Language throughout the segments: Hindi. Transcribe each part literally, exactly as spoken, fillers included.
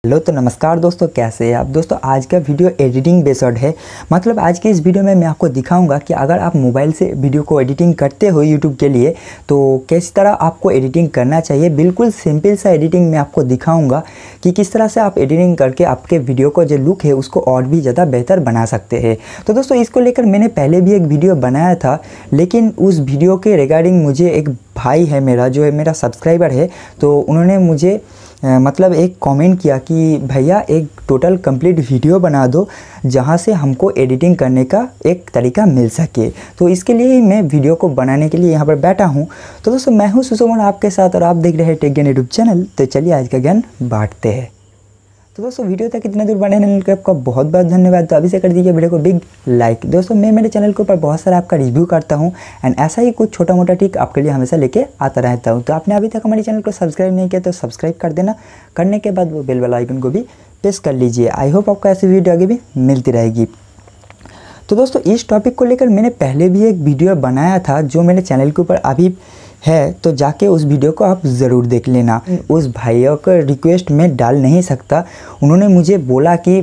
हेलो तो नमस्कार दोस्तों, कैसे हैं आप दोस्तों। आज का वीडियो एडिटिंग बेस्ड है। मतलब आज की इस वीडियो में मैं आपको दिखाऊंगा कि अगर आप मोबाइल से वीडियो को एडिटिंग करते हो यूट्यूब के लिए तो किस तरह आपको एडिटिंग करना चाहिए। बिल्कुल सिंपल सा एडिटिंग मैं आपको दिखाऊंगा कि किस तरह से आप एडिटिंग करके आपके वीडियो को जो लुक है उसको और भी ज़्यादा बेहतर बना सकते हैं। तो दोस्तों इसको लेकर मैंने पहले भी एक वीडियो बनाया था, लेकिन उस वीडियो के रिगार्डिंग मुझे एक भाई है मेरा, जो है मेरा सब्सक्राइबर है, तो उन्होंने मुझे आ, मतलब एक कमेंट किया कि भैया एक टोटल कंप्लीट वीडियो बना दो जहाँ से हमको एडिटिंग करने का एक तरीका मिल सके। तो इसके लिए मैं वीडियो को बनाने के लिए यहाँ पर बैठा हूँ। तो दोस्तों मैं हूँ सुसुमन आपके साथ और आप देख रहे हैं टेक ज्ञान यूट्यूब चैनल। तो चलिए आज का ज्ञान बांटते हैं। तो दोस्तों वीडियो तक इतना दूर बढ़ने के आपका बहुत बहुत धन्यवाद। तो अभी से कर दीजिए वीडियो को बिग लाइक। दोस्तों मैं मेरे चैनल के ऊपर बहुत सारा आपका रिव्यू करता हूं एंड ऐसा ही कुछ छोटा मोटा ट्रिक आपके लिए हमेशा लेके आता रहता हूं। तो आपने अभी तक हमारे चैनल को सब्सक्राइब नहीं किया तो सब्सक्राइब कर देना। करने के बाद वो बेल वाला आइकन को भी प्रेस कर लीजिए। आई होप आपको ऐसी वीडियो आगे भी मिलती रहेगी। तो दोस्तों इस टॉपिक को लेकर मैंने पहले भी एक वीडियो बनाया था जो मेरे चैनल के ऊपर अभी है, तो जाके उस वीडियो को आप ज़रूर देख लेना। उस भैया को रिक्वेस्ट मैं डाल नहीं सकता। उन्होंने मुझे बोला कि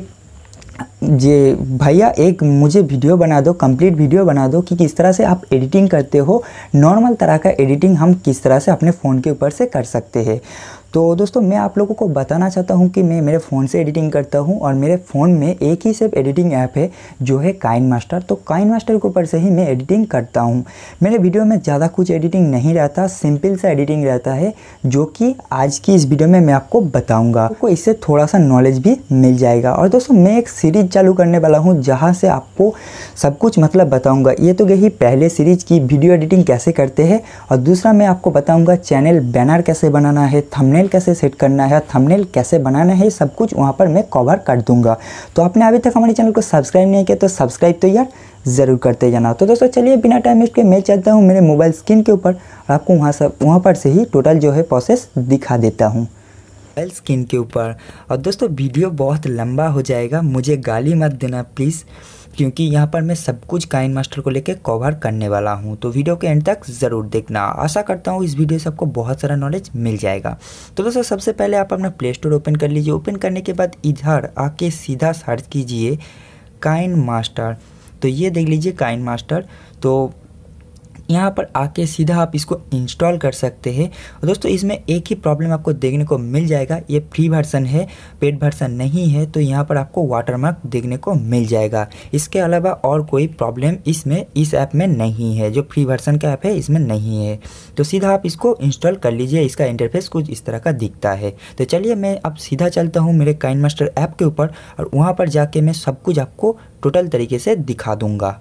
जे भैया एक मुझे वीडियो बना दो, कंप्लीट वीडियो बना दो कि किस तरह से आप एडिटिंग करते हो, नॉर्मल तरह का एडिटिंग हम किस तरह से अपने फ़ोन के ऊपर से कर सकते हैं। तो दोस्तों मैं आप लोगों को बताना चाहता हूं कि मैं मेरे फ़ोन से एडिटिंग करता हूं और मेरे फ़ोन में एक ही सिर्फ एडिटिंग ऐप है जो है काइन मास्टर। तो काइन मास्टर के ऊपर से ही मैं एडिटिंग करता हूं। मेरे वीडियो में ज़्यादा कुछ एडिटिंग नहीं रहता, सिंपल सा एडिटिंग रहता है जो कि आज की इस वीडियो में मैं आपको बताऊँगा। आपको इससे थोड़ा सा नॉलेज भी मिल जाएगा। और दोस्तों मैं एक सीरीज़ चालू करने वाला हूँ जहाँ से आपको सब कुछ मतलब बताऊँगा। ये तो यही पहले सीरीज़ की वीडियो एडिटिंग कैसे करते हैं, और दूसरा मैं आपको बताऊँगा चैनल बैनर कैसे बनाना है, थंबनेल कैसे सेट करना है, थंबनेल कैसे बनाना है, सब कुछ वहाँ पर मैं कवर कर दूंगा। तो आपने अभी तक हमारे चैनल को सब्सक्राइब नहीं किया तो सब्सक्राइब तो यार ज़रूर करते जाना। तो दोस्तों चलिए बिना टाइम वेस्ट के मैं चलता हूँ मेरे मोबाइल स्क्रीन के ऊपर और आपको वहाँ सब वहाँ पर से ही टोटल जो है प्रोसेस दिखा देता हूँ मोबाइल स्क्रीन के ऊपर। और दोस्तों वीडियो बहुत लंबा हो जाएगा, मुझे गाली मत देना प्लीज़, क्योंकि यहाँ पर मैं सब कुछ काइन मास्टर को लेकर कवर करने वाला हूँ। तो वीडियो के एंड तक ज़रूर देखना। आशा करता हूँ इस वीडियो से आपको बहुत सारा नॉलेज मिल जाएगा। तो दोस्तों सबसे पहले आप अपना प्ले स्टोर ओपन कर लीजिए। ओपन करने के बाद इधर आके सीधा सर्च कीजिए काइन मास्टर। तो ये देख लीजिए काइन मास्टर। तो यहाँ पर आके सीधा आप इसको इंस्टॉल कर सकते हैं। और दोस्तों इसमें एक ही प्रॉब्लम आपको देखने को मिल जाएगा, ये फ्री वर्जन है, पेड वर्जन नहीं है। तो यहाँ पर आपको वाटरमार्क देखने को मिल जाएगा। इसके अलावा और कोई प्रॉब्लम इसमें इस ऐप में नहीं है, जो फ्री वर्जन का ऐप है इसमें नहीं है। तो सीधा आप इसको इंस्टॉल कर लीजिए। इसका इंटरफेस कुछ इस तरह का दिखता है। तो चलिए मैं अब सीधा चलता हूँ मेरे काइन मास्टर ऐप के ऊपर और वहाँ पर जाके मैं सब कुछ आपको टोटल तरीके से दिखा दूँगा।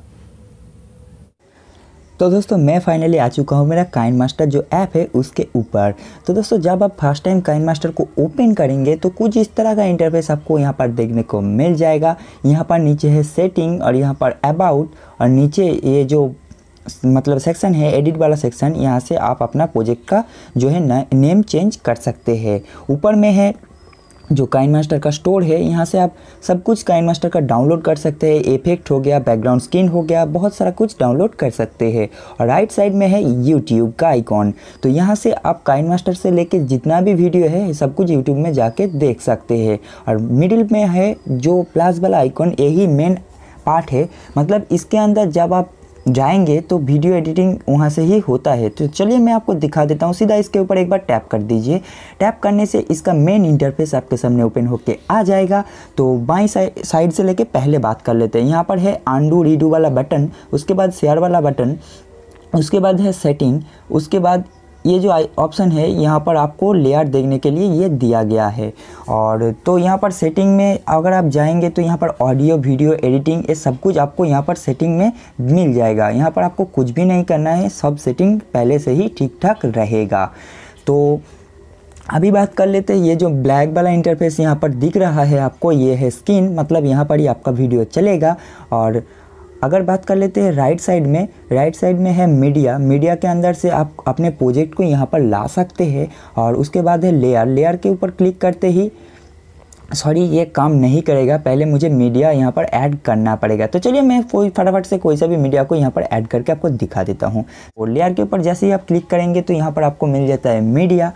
तो दोस्तों मैं फाइनली आ चुका हूँ मेरा काइन मास्टर जो ऐप है उसके ऊपर। तो दोस्तों जब आप फर्स्ट टाइम काइन मास्टर को ओपन करेंगे तो कुछ इस तरह का इंटरफेस आपको यहाँ पर देखने को मिल जाएगा। यहाँ पर नीचे है सेटिंग और यहाँ पर अबाउट, और नीचे ये जो मतलब सेक्शन है एडिट वाला सेक्शन, यहाँ से आप अपना प्रोजेक्ट का जो है नेम चेंज कर सकते हैं। ऊपर में है जो काइन मास्टर का स्टोर है, यहाँ से आप सब कुछ काइन मास्टर का डाउनलोड कर सकते हैं। इफेक्ट हो गया, बैकग्राउंड स्किन हो गया, बहुत सारा कुछ डाउनलोड कर सकते हैं। और राइट साइड में है यूट्यूब का आइकॉन। तो यहाँ से आप काइन मास्टर से लेके जितना भी वीडियो है सब कुछ यूट्यूब में जाके देख सकते हैं। और मिडिल में है जो प्लस वाला आइकॉन, यही मेन पार्ट है। मतलब इसके अंदर जब आप जाएंगे तो वीडियो एडिटिंग वहाँ से ही होता है। तो चलिए मैं आपको दिखा देता हूँ। सीधा इसके ऊपर एक बार टैप कर दीजिए। टैप करने से इसका मेन इंटरफेस आपके सामने ओपन होके आ जाएगा। तो बाईं साइड से लेके पहले बात कर लेते हैं। यहाँ पर है अंडू रीडू वाला बटन, उसके बाद शेयर वाला बटन, उसके बाद है सेटिंग, उसके बाद ये जो ऑप्शन है यहाँ पर आपको लेयर देखने के लिए ये दिया गया है। और तो यहाँ पर सेटिंग में अगर आप जाएंगे तो यहाँ पर ऑडियो वीडियो एडिटिंग ये सब कुछ आपको यहाँ पर सेटिंग में मिल जाएगा। यहाँ पर आपको कुछ भी नहीं करना है, सब सेटिंग पहले से ही ठीक ठाक रहेगा। तो अभी बात कर लेते हैं ये जो ब्लैक वाला इंटरफेस यहाँ पर दिख रहा है आपको, ये है स्क्रीन, मतलब यहाँ पर ही आपका वीडियो चलेगा। और अगर बात कर लेते हैं राइट साइड में, राइट साइड में है मीडिया। मीडिया के अंदर से आप अपने प्रोजेक्ट को यहाँ पर ला सकते हैं। और उसके बाद है लेयर। लेयर के ऊपर क्लिक करते ही सॉरी ये काम नहीं करेगा, पहले मुझे मीडिया यहाँ पर ऐड करना पड़ेगा। तो चलिए मैं कोई फटाफट से कोई सा भी मीडिया को यहाँ पर ऐड करके आपको दिखा देता हूँ। और लेयर के ऊपर जैसे ही आप क्लिक करेंगे तो यहाँ पर आपको मिल जाता है मीडिया।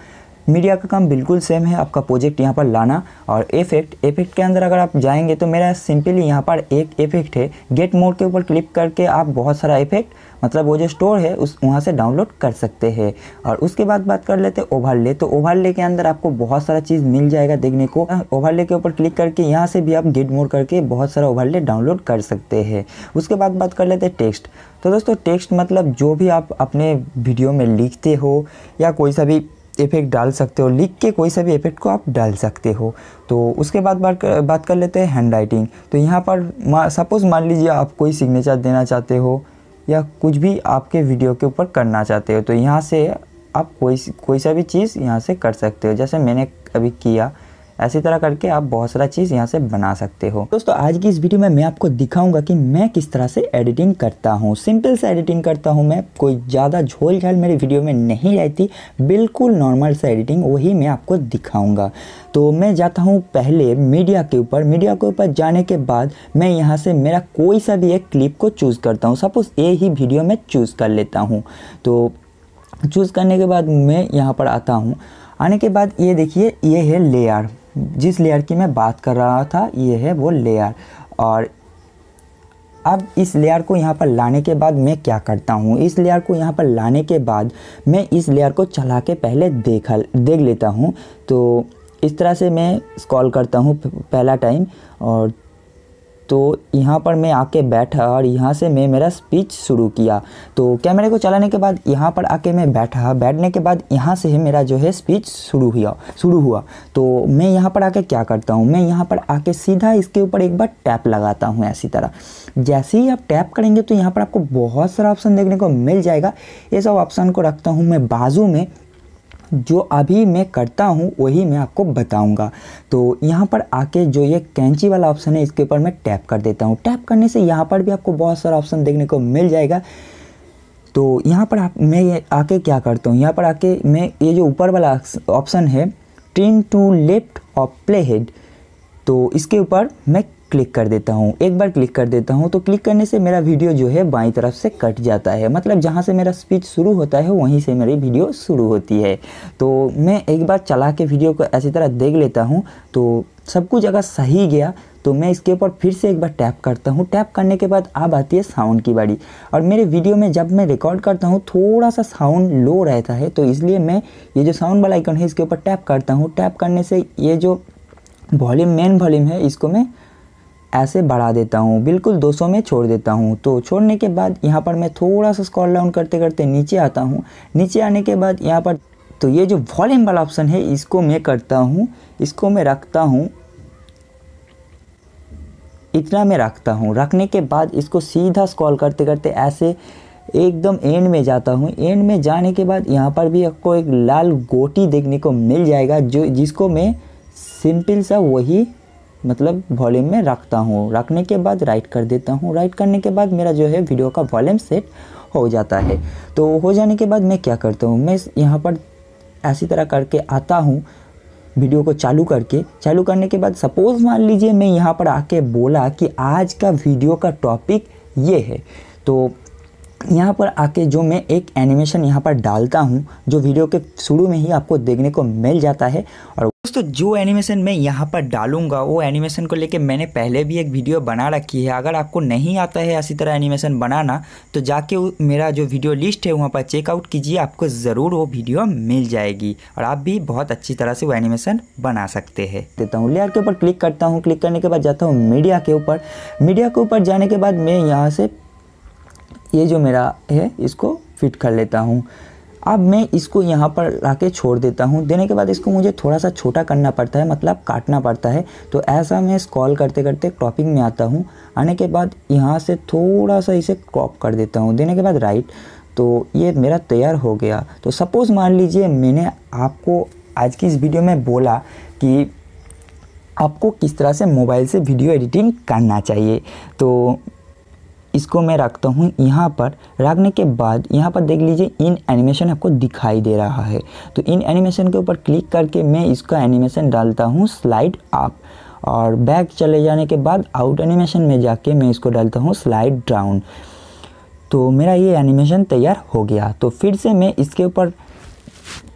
मीडिया का काम बिल्कुल सेम है, आपका प्रोजेक्ट यहाँ पर लाना। और इफेक्ट इफेक्ट के अंदर अगर आप जाएंगे तो मेरा सिंपली यहाँ पर एक इफेक्ट है, गेट मोड के ऊपर क्लिक करके आप बहुत सारा इफेक्ट मतलब वो जो स्टोर है उस वहाँ से डाउनलोड कर सकते हैं। और उसके बाद बात कर लेते हैं ओवरले। तो ओवरले के अंदर आपको बहुत सारा चीज़ मिल जाएगा देखने को। ओवरले के ऊपर क्लिक करके यहाँ से भी आप गेट मोड करके बहुत सारा ओवरले डाउनलोड कर सकते हैं। उसके बाद बात कर लेते हैं टेक्स्ट। तो दोस्तों टेक्स्ट मतलब जो भी आप अपने वीडियो में लिखते हो या कोई सा भी इफेक्ट डाल सकते हो, लिख के कोई सा भी इफेक्ट को आप डाल सकते हो। तो उसके बाद बात कर, बात कर लेते हैं हैंड राइटिंग। तो यहाँ पर सपोज़ मान लीजिए आप कोई सिग्नेचर देना चाहते हो या कुछ भी आपके वीडियो के ऊपर करना चाहते हो, तो यहाँ से आप कोई कोई सा भी चीज़ यहाँ से कर सकते हो। जैसे मैंने अभी किया, ऐसी तरह करके आप बहुत सारा चीज़ यहाँ से बना सकते हो। दोस्तों आज की इस वीडियो में मैं आपको दिखाऊंगा कि मैं किस तरह से एडिटिंग करता हूँ। सिंपल से एडिटिंग करता हूँ मैं, कोई ज़्यादा झोल झाल मेरी वीडियो में नहीं रहती, बिल्कुल नॉर्मल से एडिटिंग, वही मैं आपको दिखाऊंगा। तो मैं जाता हूँ पहले मीडिया के ऊपर। मीडिया के ऊपर जाने के बाद मैं यहाँ से मेरा कोई सा भी एक क्लिप को चूज़ करता हूँ। सपोज़ ये ही वीडियो मैं चूज़ कर लेता हूँ। तो चूज़ करने के बाद मैं यहाँ पर आता हूँ। आने के बाद ये देखिए, ये है लेयर, जिस लेयर की मैं बात कर रहा था ये है वो लेयर। और अब इस लेयर को यहाँ पर लाने के बाद मैं क्या करता हूँ, इस लेयर को यहाँ पर लाने के बाद मैं इस लेयर को चला के पहले देख देख लेता हूँ। तो इस तरह से मैं स्क्रॉल करता हूँ पहला टाइम, और तो यहाँ पर मैं आके बैठा और यहाँ से मैं मेरा स्पीच शुरू किया। तो कैमरे को चलाने के बाद यहाँ पर आके मैं बैठा, बैठने के बाद यहाँ से ही मेरा जो है स्पीच शुरू हुआ शुरू हुआ तो मैं यहाँ पर आके क्या करता हूँ, मैं यहाँ पर आके सीधा इसके ऊपर एक बार टैप लगाता हूँ। ऐसी तरह जैसे ही आप टैप करेंगे तो यहाँ पर आपको बहुत सारा ऑप्शन देखने को मिल जाएगा। ये सब ऑप्शन को रखता हूँ मैं बाजू में, जो अभी मैं करता हूँ वही मैं आपको बताऊंगा। तो यहाँ पर आके जो ये कैंची वाला ऑप्शन है इसके ऊपर मैं टैप कर देता हूँ। टैप करने से यहाँ पर भी आपको बहुत सारा ऑप्शन देखने को मिल जाएगा। तो यहाँ पर आप मैं आके क्या करता हूँ, यहाँ पर आके मैं ये जो ऊपर वाला ऑप्शन है ट्रिम टू लेफ्ट और प्ले हेड, तो इसके ऊपर मैं क्लिक कर देता हूँ। एक बार क्लिक कर देता हूँ तो क्लिक करने से मेरा वीडियो जो है बाईं तरफ से कट जाता है, मतलब जहाँ से मेरा स्पीच शुरू होता है वहीं से मेरी वीडियो शुरू होती है। तो मैं एक बार चला के वीडियो को ऐसी तरह देख लेता हूँ। तो सब कुछ अगर सही गया तो मैं इसके ऊपर फिर से एक बार टैप करता हूँ। टैप करने के बाद अब आती है साउंड की बारी। और मेरे वीडियो में जब मैं रिकॉर्ड करता हूँ थोड़ा सा साउंड लो रहता है, तो इसलिए मैं ये जो साउंड वाला आइकन है इसके ऊपर टैप करता हूँ। टैप करने से ये जो वॉल्यूम मेन वॉल्यूम है इसको मैं ऐसे बढ़ा देता हूँ, बिल्कुल दो सौ में छोड़ देता हूँ। तो छोड़ने के बाद यहाँ पर मैं थोड़ा सा स्क्रॉल डाउन करते करते नीचे आता हूँ। नीचे आने के बाद यहाँ पर तो ये जो वॉल्यूम वाला ऑप्शन है इसको मैं करता हूँ, इसको मैं रखता हूँ, इतना मैं रखता हूँ। रखने के बाद इसको सीधा स्क्रॉल करते करते ऐसे एकदम एंड में जाता हूँ। एंड में जाने के बाद यहाँ पर भी आपको एक लाल गोटी देखने को मिल जाएगा, जो जिसको मैं सिंपल सा वही मतलब वॉल्यूम में रखता हूँ। रखने के बाद राइट कर देता हूँ। राइट करने के बाद मेरा जो है वीडियो का वॉल्यूम सेट हो जाता है। तो हो जाने के बाद मैं क्या करता हूँ, मैं यहाँ पर ऐसी तरह करके आता हूँ वीडियो को चालू करके। चालू करने के बाद सपोज़ मान लीजिए मैं यहाँ पर आके बोला कि आज का वीडियो का टॉपिक ये है, तो यहाँ पर आके जो मैं एक एनिमेशन यहाँ पर डालता हूँ जो वीडियो के शुरू में ही आपको देखने को मिल जाता है। और दोस्तों जो एनिमेशन मैं यहाँ पर डालूंगा वो एनिमेशन को लेके मैंने पहले भी एक वीडियो बना रखी है। अगर आपको नहीं आता है ऐसी तरह एनिमेशन बनाना तो जाके मेरा जो वीडियो लिस्ट है वहाँ पर चेकआउट कीजिए, आपको ज़रूर वो वीडियो मिल जाएगी और आप भी बहुत अच्छी तरह से वो एनिमेशन बना सकते हैं। देता हूँ लेयर के ऊपर क्लिक करता हूँ। क्लिक करने के बाद जाता हूँ मीडिया के ऊपर। मीडिया के ऊपर जाने के बाद मैं यहाँ से ये जो मेरा है इसको फिट कर लेता हूँ। अब मैं इसको यहाँ पर लाके छोड़ देता हूँ। देने के बाद इसको मुझे थोड़ा सा छोटा करना पड़ता है, मतलब काटना पड़ता है। तो ऐसा मैं स्क्रॉल करते करते क्रॉपिंग में आता हूँ। आने के बाद यहाँ से थोड़ा सा इसे क्रॉप कर देता हूँ। देने के बाद राइट, तो ये मेरा तैयार हो गया। तो सपोज़ मान लीजिए मैंने आपको आज की इस वीडियो में बोला कि आपको किस तरह से मोबाइल से वीडियो एडिटिंग करना चाहिए, तो इसको मैं रखता हूँ यहाँ पर। रखने के बाद यहाँ पर देख लीजिए इन एनिमेशन आपको दिखाई दे रहा है। तो इन एनिमेशन के ऊपर क्लिक करके मैं इसका एनिमेशन डालता हूँ स्लाइड अप, और बैक चले जाने के बाद आउट एनिमेशन में जाके मैं इसको डालता हूँ स्लाइड डाउन। तो मेरा ये एनिमेशन तैयार हो गया। तो फिर से मैं इसके ऊपर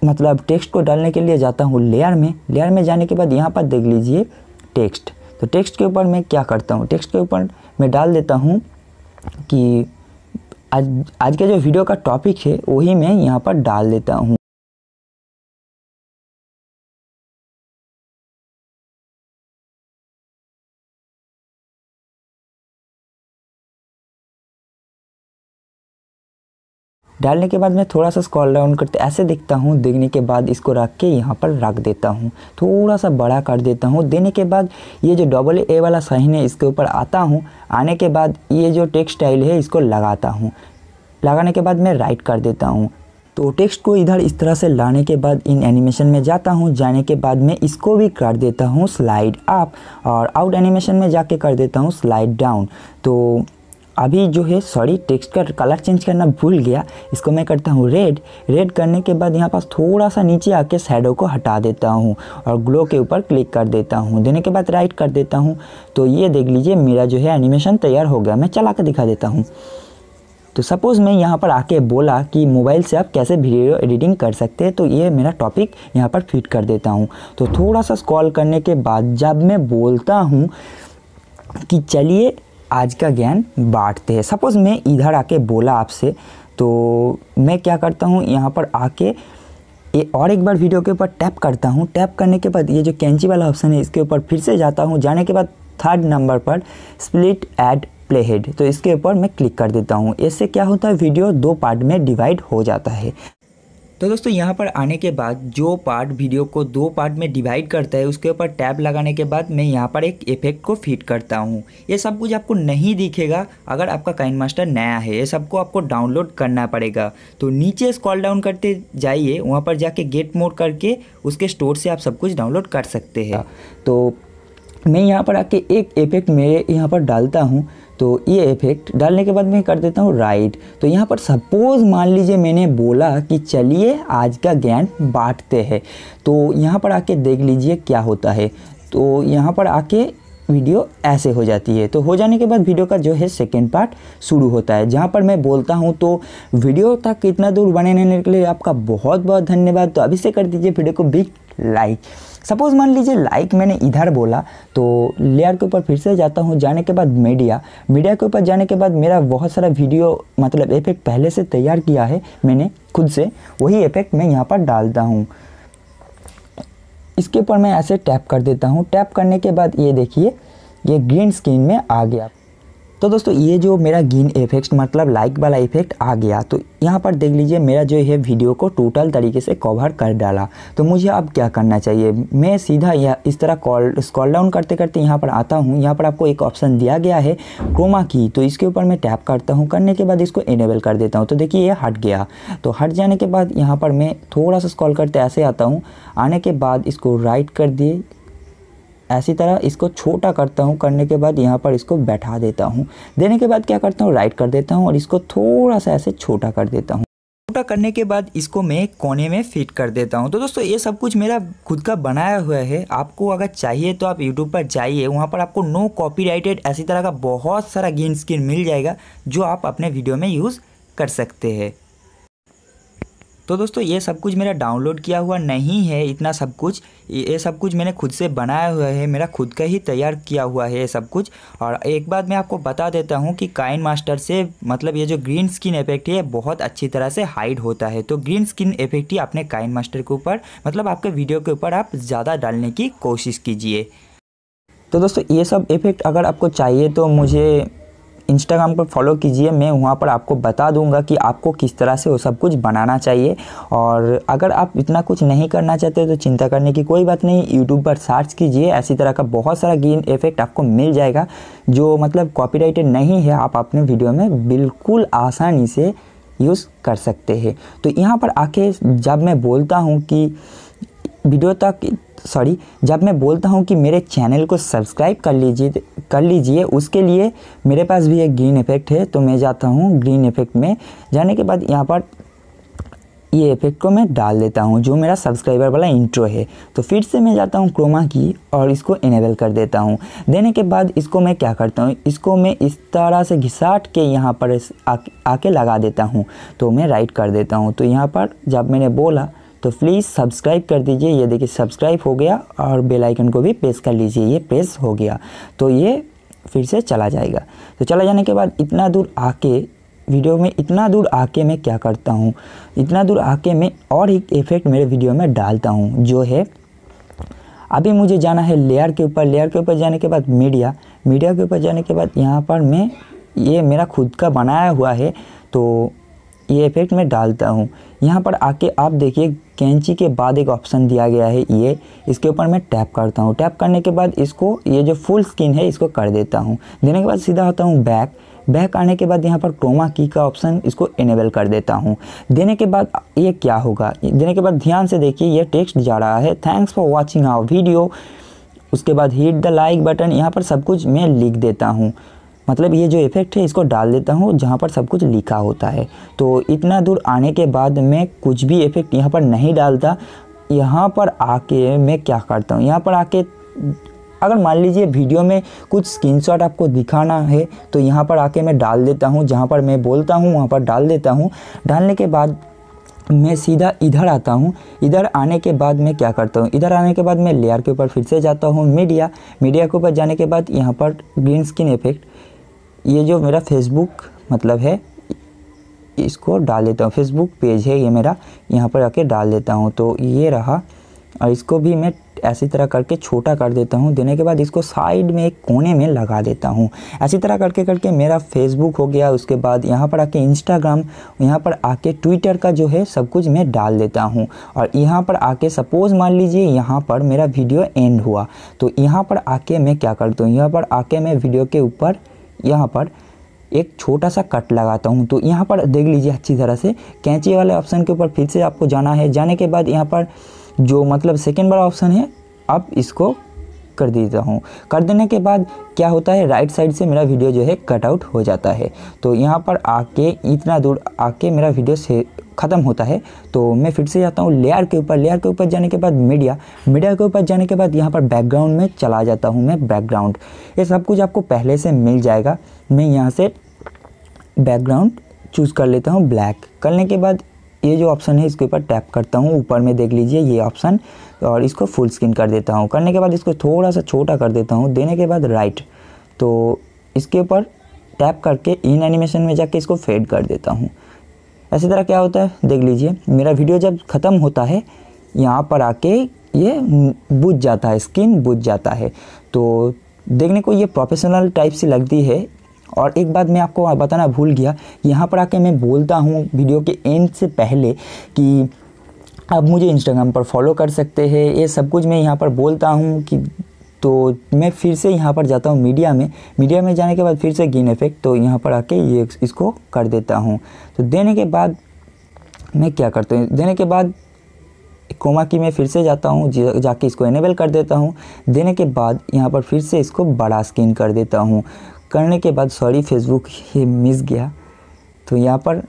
मतलब टेक्स्ट को डालने के लिए जाता हूँ लेयर में। लेयर में जाने के बाद यहाँ पर देख लीजिए टेक्स्ट। तो टेक्स्ट के ऊपर मैं क्या करता हूँ, टेक्स्ट के ऊपर मैं डाल देता हूँ कि आज आज का जो वीडियो का टॉपिक है वही मैं यहाँ पर डाल देता हूँ। डालने के बाद मैं थोड़ा सा स्क्रॉल डाउन करते ऐसे देखता हूँ। देखने के बाद इसको रख के यहाँ पर रख देता हूँ, थोड़ा सा बड़ा कर देता हूँ। देने के बाद ये जो डबल ए वाला साइन है इसके ऊपर आता हूँ। आने के बाद ये जो टेक्स्ट स्टाइल है इसको लगाता हूँ। लगाने के बाद मैं राइट कर देता हूँ। तो टेक्स्ट को इधर इस तरह से लाने के बाद इन एनिमेशन में जाता हूँ। जाने के बाद मैं इसको भी कर देता हूँ स्लाइड अप और आउट एनिमेशन में जाके कर देता हूँ स्लाइड डाउन। तो अभी जो है सॉरी टेक्स्ट का कलर चेंज करना भूल गया, इसको मैं करता हूँ रेड। रेड करने के बाद यहाँ पास थोड़ा सा नीचे आके शैडो को हटा देता हूँ और ग्लो के ऊपर क्लिक कर देता हूँ। देने के बाद राइट कर देता हूँ। तो ये देख लीजिए मेरा जो है एनिमेशन तैयार हो गया। मैं चला कर दिखा देता हूँ। तो सपोज़ मैं यहाँ पर आके बोला कि मोबाइल से आप कैसे वीडियो एडिटिंग कर सकते हैं, तो ये मेरा टॉपिक यहाँ पर फिट कर देता हूँ। तो थोड़ा सा स्क्रॉल करने के बाद जब मैं बोलता हूँ कि चलिए आज का ज्ञान बांटते हैं, सपोज़ मैं इधर आके बोला आपसे, तो मैं क्या करता हूँ यहाँ पर आके ये और एक बार वीडियो के ऊपर टैप करता हूँ। टैप करने के बाद ये जो कैंची वाला ऑप्शन है इसके ऊपर फिर से जाता हूँ। जाने के बाद थर्ड नंबर पर स्प्लिट एड प्ले हेड, तो इसके ऊपर मैं क्लिक कर देता हूँ। इससे क्या होता है, वीडियो दो पार्ट में डिवाइड हो जाता है। तो दोस्तों यहाँ पर आने के बाद जो पार्ट वीडियो को दो पार्ट में डिवाइड करता है उसके ऊपर टैब लगाने के बाद मैं यहाँ पर एक इफेक्ट को फिट करता हूँ। ये सब कुछ आपको नहीं दिखेगा अगर आपका काइनमास्टर नया है, ये सबको आपको डाउनलोड करना पड़ेगा। तो नीचे स्क्रॉल डाउन करते जाइए, वहाँ पर जाके गेट मोड करके उसके स्टोर से आप सब कुछ डाउनलोड कर सकते हैं। तो मैं यहाँ पर आके एक इफेक्ट मेरे यहाँ पर डालता हूँ। तो ये इफेक्ट डालने के बाद मैं कर देता हूँ राइट। तो यहाँ पर सपोज़ मान लीजिए मैंने बोला कि चलिए आज का ज्ञान बांटते हैं, तो यहाँ पर आके देख लीजिए क्या होता है। तो यहाँ पर आके वीडियो ऐसे हो जाती है। तो हो जाने के बाद वीडियो का जो है सेकेंड पार्ट शुरू होता है, जहाँ पर मैं बोलता हूँ। तो वीडियो तक इतना दूर बने रहने के लिए आपका बहुत बहुत धन्यवाद। तो अभी से कर दीजिए वीडियो को बिग लाइक। सपोज़ मान लीजिए लाइक मैंने इधर बोला, तो लेयर के ऊपर फिर से जाता हूँ। जाने के बाद मीडिया मीडिया के ऊपर जाने के बाद मेरा बहुत सारा वीडियो मतलब इफेक्ट पहले से तैयार किया है मैंने खुद से, वही इफेक्ट मैं यहाँ पर डालता हूँ। इसके ऊपर मैं ऐसे टैप कर देता हूँ। टैप करने के बाद ये देखिए ये ग्रीन स्क्रीन में आ गया। तो दोस्तों ये जो मेरा ग्रीन इफेक्ट मतलब लाइक वाला इफेक्ट आ गया। तो यहाँ पर देख लीजिए मेरा जो है वीडियो को टोटल तरीके से कवर कर डाला। तो मुझे अब क्या करना चाहिए, मैं सीधा यह इस तरह कॉल स्क्रॉल डाउन करते करते यहाँ पर आता हूँ। यहाँ पर आपको एक ऑप्शन दिया गया है क्रोमा की, तो इसके ऊपर मैं टैप करता हूँ। करने के बाद इसको इनेबल कर देता हूँ। तो देखिए ये हट गया। तो हट जाने के बाद यहाँ पर मैं थोड़ा सा स्क्रॉल करते ऐसे आता हूँ। आने के बाद इसको राइट कर दिए, ऐसी तरह इसको छोटा करता हूँ। करने के बाद यहाँ पर इसको बैठा देता हूँ। देने के बाद क्या करता हूँ, राइट कर देता हूँ और इसको थोड़ा सा ऐसे छोटा कर देता हूँ। छोटा करने के बाद इसको मैं कोने में फिट कर देता हूँ। तो दोस्तों ये सब कुछ मेरा खुद का बनाया हुआ है। आपको अगर चाहिए तो आप यूट्यूब पर जाइए, वहाँ पर आपको नो कॉपीराइटेड ऐसी तरह का बहुत सारा ग्रीन स्क्रीन मिल जाएगा जो आप अपने वीडियो में यूज़ कर सकते हैं। तो दोस्तों ये सब कुछ मेरा डाउनलोड किया हुआ नहीं है, इतना सब कुछ ये सब कुछ मैंने खुद से बनाया हुआ है, मेरा खुद का ही तैयार किया हुआ है ये सब कुछ। और एक बात मैं आपको बता देता हूँ कि काइनमास्टर से मतलब ये जो ग्रीन स्क्रीन इफेक्ट है बहुत अच्छी तरह से हाइड होता है। तो ग्रीन स्क्रीन इफेक्ट ही अपने काइनमास्टर के ऊपर मतलब आपके वीडियो के ऊपर आप ज़्यादा डालने की कोशिश कीजिए। तो दोस्तों ये सब इफेक्ट अगर आपको चाहिए तो मुझे इंस्टाग्राम पर फॉलो कीजिए, मैं वहाँ पर आपको बता दूंगा कि आपको किस तरह से वो सब कुछ बनाना चाहिए। और अगर आप इतना कुछ नहीं करना चाहते तो चिंता करने की कोई बात नहीं, यूट्यूब पर सर्च कीजिए, ऐसी तरह का बहुत सारा ग्रीन इफेक्ट आपको मिल जाएगा जो मतलब कॉपीराइटेड नहीं है, आप अपने वीडियो में बिल्कुल आसानी से यूज़ कर सकते हैं। तो यहाँ पर आके जब मैं बोलता हूँ कि वीडियो तक सॉरी जब मैं बोलता हूँ कि मेरे चैनल को सब्सक्राइब कर लीजिए कर लीजिए उसके लिए मेरे पास भी एक ग्रीन इफेक्ट है। तो मैं जाता हूँ ग्रीन इफेक्ट में, जाने के बाद यहाँ पर ये इफेक्ट को मैं डाल देता हूँ जो मेरा सब्सक्राइबर वाला इंट्रो है। तो फिर से मैं जाता हूँ क्रोमा की और इसको इनेबल कर देता हूँ। देने के बाद इसको मैं क्या करता हूँ, इसको मैं इस तरह से घिसाट के यहाँ पर आके लगा देता हूँ। तो मैं राइट कर देता हूँ। तो यहाँ पर जब मैंने बोला तो प्लीज़ सब्सक्राइब कर दीजिए। ये देखिए सब्सक्राइब हो गया और बेल आइकन को भी प्रेस कर लीजिए। ये प्रेस हो गया तो ये फिर से चला जाएगा। तो चला जाने के बाद इतना दूर आके वीडियो में इतना दूर आके मैं क्या करता हूँ, इतना दूर आके मैं और एक इफ़ेक्ट मेरे वीडियो में डालता हूँ, जो है अभी मुझे जाना है लेयर के ऊपर। लेयर के ऊपर जाने के बाद मीडिया, मीडिया के ऊपर जाने के बाद यहाँ पर मैं ये मेरा खुद का बनाया हुआ है तो ये इफ़ेक्ट मैं डालता हूँ। यहाँ पर आके आप देखिए कैंची के बाद एक ऑप्शन दिया गया है, ये इसके ऊपर मैं टैप करता हूँ। टैप करने के बाद इसको ये जो फुल स्क्रीन है इसको कर देता हूँ। देने के बाद सीधा होता हूँ बैक। बैक आने के बाद यहाँ पर क्रोमा की का ऑप्शन इसको इनेबल कर देता हूँ। देने के बाद ये क्या होगा, देने के बाद ध्यान से देखिए ये टेक्स्ट जा रहा है, thanks for watching our video. उसके बाद हिट द लाइक बटन, यहाँ पर सब कुछ मैं लिख देता हूँ। मतलब ये जो इफ़ेक्ट है इसको डाल देता हूँ जहाँ पर सब कुछ लिखा होता है। तो इतना दूर आने के बाद मैं कुछ भी इफ़ेक्ट यहाँ पर नहीं डालता। यहाँ पर आके मैं क्या करता हूँ, यहाँ पर आके अगर मान लीजिए वीडियो में कुछ स्क्रीनशॉट आपको दिखाना है तो यहाँ पर आके मैं डाल देता हूँ। जहाँ पर मैं बोलता हूँ वहाँ पर डाल देता हूँ। डालने के बाद मैं सीधा इधर आता हूँ। इधर आने के बाद मैं क्या करता हूँ, इधर आने के बाद मैं लेयर के ऊपर फिर से जाता हूँ। मीडिया, मीडिया के ऊपर जाने के बाद यहाँ पर ग्रीन स्क्रीन इफेक्ट, ये जो मेरा फेसबुक मतलब है इसको डाल देता हूँ। फेसबुक पेज है ये मेरा, यहाँ पर आके डाल देता हूँ। तो ये रहा और इसको भी मैं ऐसी तरह करके छोटा कर देता हूँ। देने के बाद इसको साइड में एक कोने में लगा देता हूँ। ऐसी तरह करके करके मेरा फेसबुक हो गया। उसके बाद यहाँ पर आके इंस्टाग्राम, यहाँ पर आके ट्विटर का जो है सब कुछ मैं डाल देता हूँ। और यहाँ पर आके सपोज़ मान लीजिए यहाँ पर मेरा वीडियो एंड हुआ तो यहाँ पर आके मैं क्या करता हूँ, यहाँ पर आके मैं वीडियो के ऊपर यहाँ पर एक छोटा सा कट लगाता हूँ। तो यहाँ पर देख लीजिए अच्छी तरह से, कैंची वाले ऑप्शन के ऊपर फिर से आपको जाना है। जाने के बाद यहाँ पर जो मतलब सेकेंड वाला ऑप्शन है अब इसको कर देता हूँ। कर देने के बाद क्या होता है, राइट साइड से मेरा वीडियो जो है कट आउट हो जाता है। तो यहाँ पर आके इतना दूर आके मेरा वीडियो से ख़त्म होता है। तो मैं फिर से जाता हूँ लेयर के ऊपर। लेयर के ऊपर जाने के बाद मीडिया, मीडिया के ऊपर जाने के बाद यहाँ पर बैकग्राउंड में चला जाता हूँ मैं। बैकग्राउंड ये सब कुछ आपको पहले से मिल जाएगा। मैं यहाँ से बैकग्राउंड चूज़ कर लेता हूँ ब्लैक। करने के बाद ये जो ऑप्शन है इसके ऊपर टैप करता हूँ। ऊपर में देख लीजिए ये ऑप्शन, और इसको फुल स्क्रीन कर देता हूँ। करने के बाद इसको थोड़ा सा छोटा कर देता हूँ। देने के बाद राइट, तो इसके ऊपर टैप करके इन एनिमेशन में जाके इसको फेड कर देता हूँ। ऐसी तरह क्या होता है देख लीजिए, मेरा वीडियो जब ख़त्म होता है यहाँ पर आके ये बुझ जाता है, स्क्रीन बुझ जाता है। तो देखने को ये प्रोफेशनल टाइप से लगती है। और एक बात मैं आपको बताना भूल गया, यहाँ पर आके मैं बोलता हूँ वीडियो के एंड से पहले कि आप मुझे इंस्टाग्राम पर फॉलो कर सकते हैं। ये सब कुछ मैं यहाँ पर बोलता हूँ कि, तो मैं फिर से यहाँ पर जाता हूँ मीडिया में। मीडिया में जाने के बाद फिर से ग्रीन इफेक्ट, तो यहाँ पर आके ये इसको कर देता हूँ। तो देने के बाद मैं क्या करता हूँ, देने के बाद क्रोमा की में फिर से जाता हूँ, जाके इसको इनेबल कर देता हूँ। देने के बाद यहाँ पर फिर से इसको बड़ा स्क्रीन कर देता हूँ। करने के बाद सॉरी फेसबुक ये मिस गया, तो यहाँ पर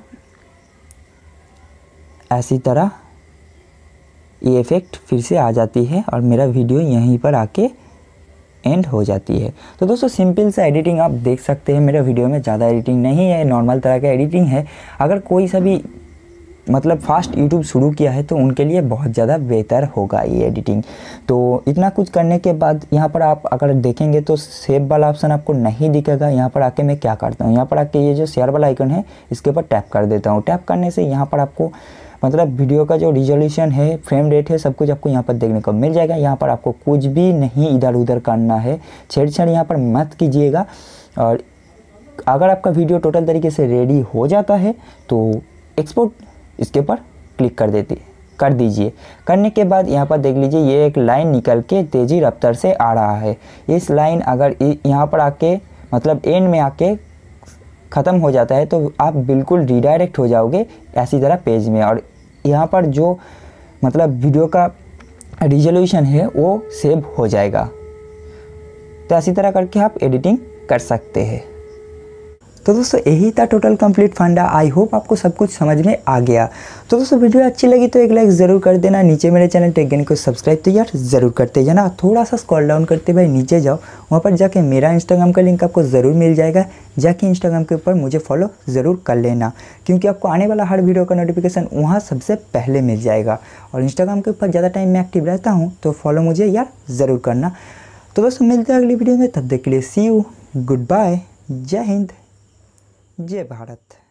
ऐसी तरह ये इफ़ेक्ट फिर से आ जाती है और मेरा वीडियो यहीं पर आके एंड हो जाती है। तो दोस्तों सिंपल सा एडिटिंग आप देख सकते हैं मेरे वीडियो में, ज़्यादा एडिटिंग नहीं है, नॉर्मल तरह का एडिटिंग है। अगर कोई सा भी मतलब फास्ट यूट्यूब शुरू किया है तो उनके लिए बहुत ज़्यादा बेहतर होगा ये एडिटिंग। तो इतना कुछ करने के बाद यहाँ पर आप अगर देखेंगे तो सेव वाला ऑप्शन आपको नहीं दिखेगा। यहाँ पर आके मैं क्या करता हूँ, यहाँ पर आके ये जो शेयर वाला आइकन है इसके ऊपर टैप कर देता हूँ। टैप करने से यहाँ पर आपको मतलब वीडियो का जो रिजोल्यूशन है, फ्रेम रेट है, सब कुछ आपको यहाँ पर देखने को मिल जाएगा। यहाँ पर आपको कुछ भी नहीं इधर उधर करना है, छेड़छाड़ यहाँ पर मत कीजिएगा। और अगर आपका वीडियो टोटल तरीके से रेडी हो जाता है तो एक्सपोर्ट इसके ऊपर क्लिक कर देती कर दीजिए। करने के बाद यहाँ पर देख लीजिए ये एक लाइन निकल के तेज़ी रफ्तार से आ रहा है। इस लाइन अगर यहाँ पर आके मतलब एंड में आके ख़त्म हो जाता है तो आप बिल्कुल रीडायरेक्ट हो जाओगे ऐसी तरह पेज में, और यहाँ पर जो मतलब वीडियो का रिजोल्यूशन है वो सेव हो जाएगा। तो ऐसी तरह करके आप एडिटिंग कर सकते हैं। तो दोस्तों यही था टोटल कंप्लीट फंडा। आई होप आपको सब कुछ समझ में आ गया। तो दोस्तों वीडियो अच्छी लगी तो एक लाइक ज़रूर कर देना। नीचे मेरे चैनल टेक्निक को सब्सक्राइब तो यार ज़रूर करते जाना। थोड़ा सा स्क्रॉल डाउन करते भाई नीचे जाओ, वहाँ पर जाके मेरा इंस्टाग्राम का लिंक आपको ज़रूर मिल जाएगा। जाके इंस्टाग्राम के ऊपर मुझे फॉलो ज़रूर कर लेना, क्योंकि आपको आने वाला हर वीडियो का नोटिफिकेशन वहाँ सबसे पहले मिल जाएगा। और इंस्टाग्राम के ऊपर ज़्यादा टाइम मैं एक्टिव रहता हूँ, तो फॉलो मुझे यार ज़रूर करना। तो दोस्तों मिलते हैं अगली वीडियो में, तब तक के लिए सी यू, गुड बाय, जय हिंद, जय भारत।